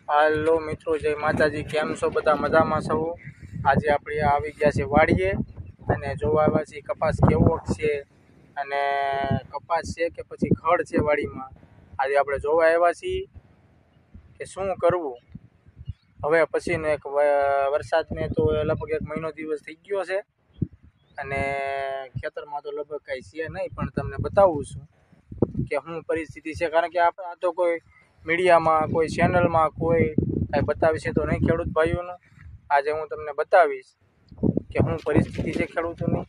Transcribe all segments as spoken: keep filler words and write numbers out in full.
હાલો મિત્રો, જય માતાજી। કેમ છો બધા? મજામાં છો? આજે આપણે આવી ગયા છે વાડીએ અને જોવા આવ્યા છીએ કપાસ કેવો છે અને કપાસ છે કે પછી ખડ છે વાડીમાં। આજે આપણે જોવા આવ્યા છીએ કે શું કરવું હવે પછીનો એક વરસાદને તો લગભગ એક મહિનો દિવસ થઈ ગયો છે અને ખેતરમાં તો લગભગ કાંઈ છે નહીં, પણ તમને બતાવું છું કે શું પરિસ્થિતિ છે। કારણ કે આપણે આ તો કોઈ મીડિયામાં કોઈ ચેનલમાં કોઈ કાંઈ બતાવીશે તો નહીં ખેડૂત ભાઈઓનું। આજે હું તમને બતાવીશ કે શું પરિસ્થિતિ છે ખેડૂતોની।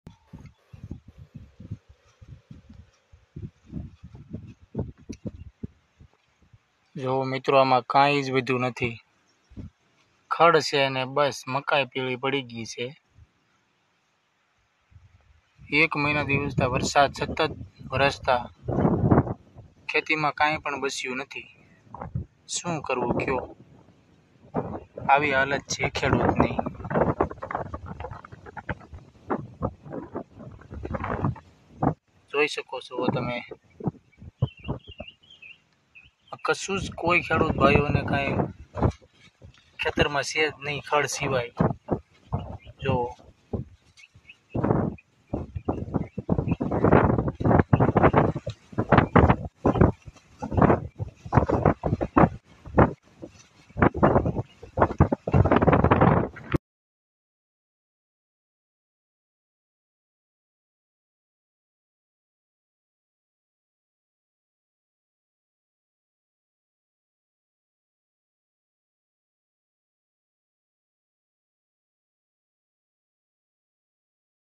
જો મિત્રો, આમાં કાંઈ જ વધ્યું નથી, ખડ છે અને બસ મકાઈ પીળી પડી ગઈ છે। એક મહિના દિવસથી વરસાદ સતત વરસતા ખેતીમાં કાંઈ પણ બસ્યું નથી। શું કરવું કયો? આવી હાલત છે ખેડૂતની। જોઈ શકો છો તમે, કશું જ કોઈ ખેડૂત ભાઈઓને કાંઈ ખેતરમાં છે જ નહીં ખડ સિવાય। જો